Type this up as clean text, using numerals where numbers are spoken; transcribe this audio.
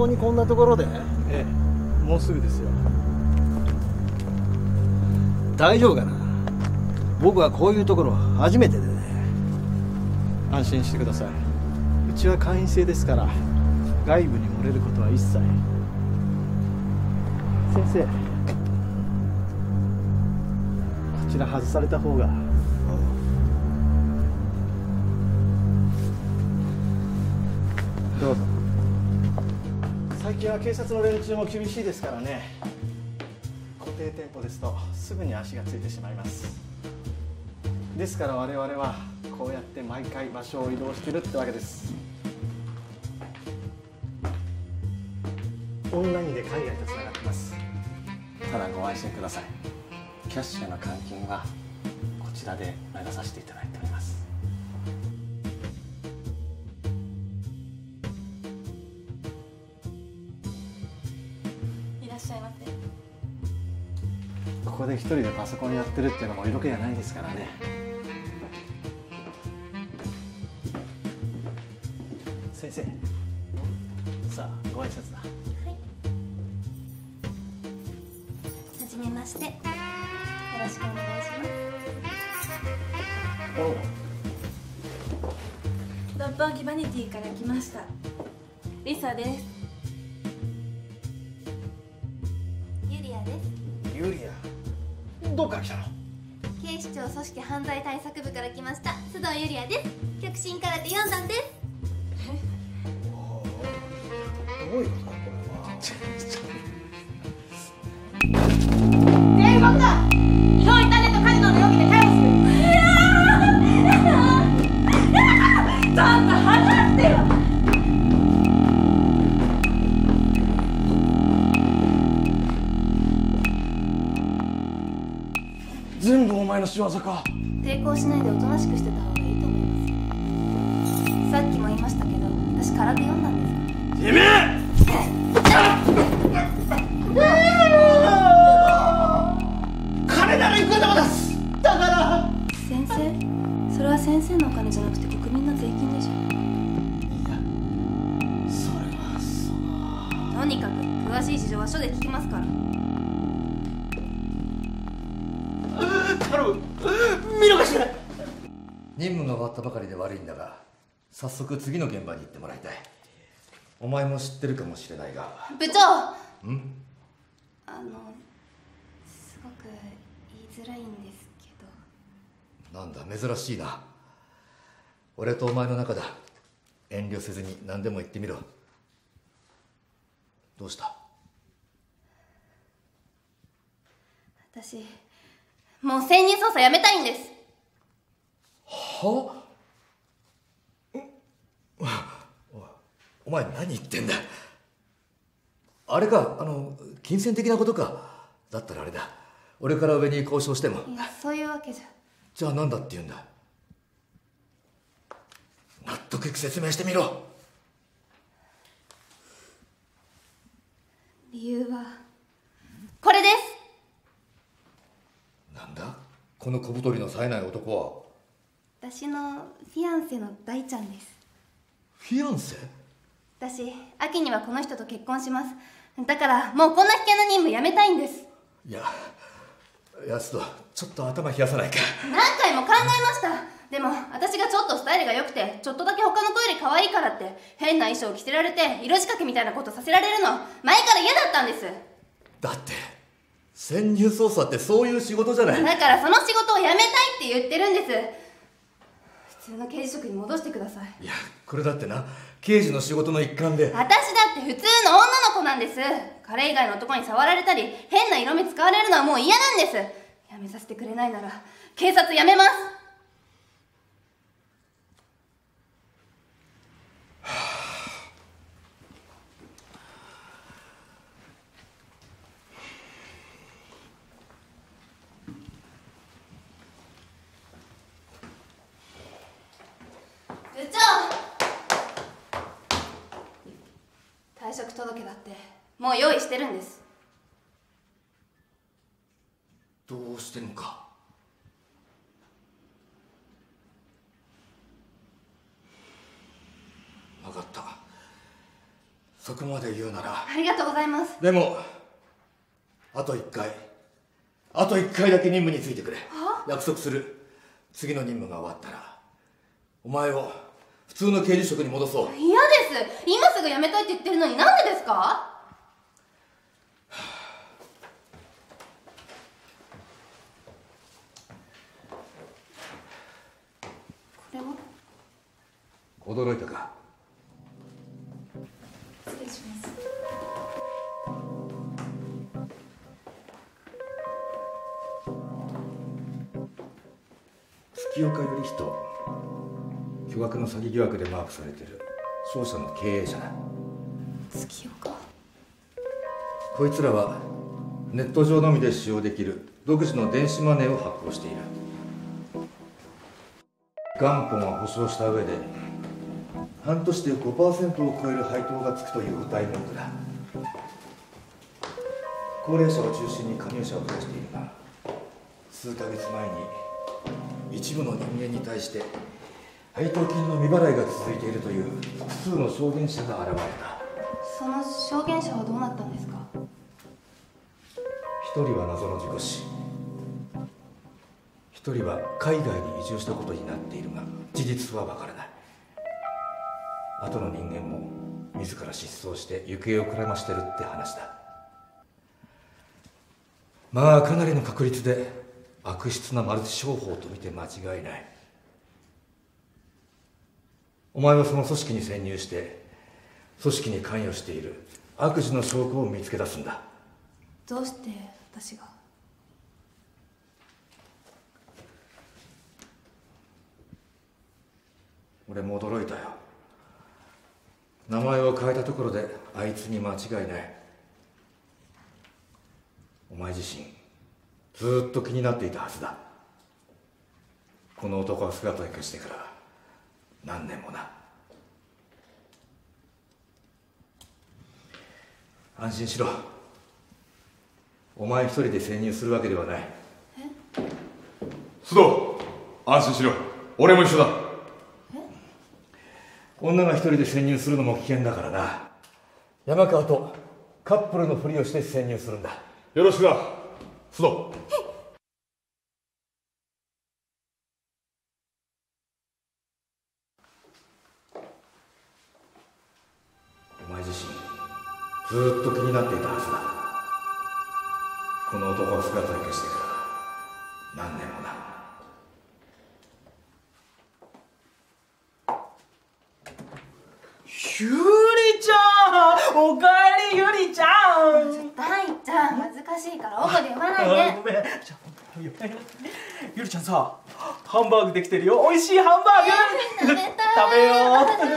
当にこんなところで？ ええ、もうすぐですよ。 大丈夫かな？僕はこういうところ初めてでね。 安心してください。うちは会員制ですから外部に漏れることは一切。先生、こちら外された方が。どうぞ。最近は警察の連中も厳しいですからね。固定店舗ですとすぐに足がついてしまいます。ですから我々はこうやって毎回場所を移動してるってわけです。オンラインで海外とつながってます。ただご安心ください。キャッシュへの換金はこちらで目指させていただいております。 いらっしゃいませ。 ここで一人でパソコンやってるっていうのも色気がないですからね。先生、さあご挨拶だ。 はい。はじめまして。よろしくお願いします。 おう。 六本木バニティから来ました。リサです。ユリアです。 ユリア、どっから来たの？ 警視庁組織犯罪対策部から来ました須藤ユリアです。極真空手4段です。 どういうことだこれは。 全員動くな。違法インターネットカジノの容疑で逮捕する。ちょっと離してよ。 全部お前の仕業か。 抵抗しないでおとなしくしてた方がいいと思います。さっきも言いましたけど、私空手4段です。 てめえ！金ならいくらでも出す。だから先生、それは先生のお金じゃなくて国民の税金でしょ。 いや、それはその。 とにかく詳しい事情は署で聞きますから。 頼む、見逃しない。 任務が終わったばかりで悪いんだが、早速次の現場に行ってもらいたい。お前も知ってるかもしれないが。 部長。すごく言いづらいんですけど。 なんだ珍しいな。俺とお前の中だ。遠慮せずに何でも言ってみろ。どうした？ 私もう潜入捜査やめたいんです。 は？お前何言ってんだ。あれか、金銭的なことか。だったらあれだ、俺から上に交渉しても。 いや、そういうわけじゃ。 じゃあ何だって言うんだ。納得いく説明してみろ。 理由はこれです。 なんだこの小太りの冴えない男は。 私のフィアンセの大ちゃんです。 フィアンセ？ 私秋にはこの人と結婚します。だからもうこんな危険な任務やめたいんです。 いや、安人、ちょっと頭冷やさないか。 何回も考えました。でも私がちょっとスタイルが良くてちょっとだけ他の子より可愛いからって変な衣装を着せられて色仕掛けみたいなことさせられるの前から嫌だったんです。 だって潜入捜査ってそういう仕事じゃない。 だからその仕事を辞めたいって言ってるんです。普通の刑事職に戻してください。 いや、これだってな、刑事の仕事の一環で。 私だって普通の女の子なんです。彼以外の男に触られたり変な色目使われるのはもう嫌なんです。辞めさせてくれないなら警察辞めます。部長、退職届だってもう用意してるんです。 どうしてもか。分かった。 そこまで言うなら。 ありがとうございます。 でもあと1回だけ任務についてくれ。約束する。次の任務が終わったらお前を普通の刑事職に戻そう。 嫌です。今すぐ辞めたいって言ってるのになんでですか？これは驚いたか？ 失礼します。 月岡頼人、巨額の詐欺疑惑でマークされている商社の経営者だ。 月岡。 こいつらはネット上のみで使用できる独自の電子マネーを発行している。元本は保証した上で半年で 5% を超える配当がつくという歌い文句だ。高齢者を中心に加入者を増やしているが、数ヶ月前に一部の人間に対して配当金の未払いが続いているという複数の証言者が現れた。 その証言者はどうなったんですか？ 一人は謎の事故死、一人は海外に移住したことになっているが事実はわからない。後の人間も自ら失踪して行方をくらましてるって話だ。まあかなりの確率で悪質なマルチ商法と見て間違いない。お前はその組織に潜入して組織に関与している悪事の証拠を見つけ出すんだ。 どうして私が？ 俺も驚いたよ。名前を変えたところであいつに間違いない。お前自身ずっと気になっていたはずだ。この男が姿を消してから何年もな。安心しろ。お前一人で潜入するわけではない。 須藤、安心しろ。俺も一緒だ。 女が一人で潜入するのも危険だからな。山川とカップルのふりをして潜入するんだ。 よろしくな、須藤。 お前自身ずっと気になっていたはずだ。この男が姿を消してから何年もな。 ゆりちゃん、おかえりゆりちゃん。 大ちゃん、恥ずかしいから大声で読まないで。 ごめん。ゆりちゃんさ、ハンバーグできてるよ。美味しいハンバーグ。 食べたい。 食べよう。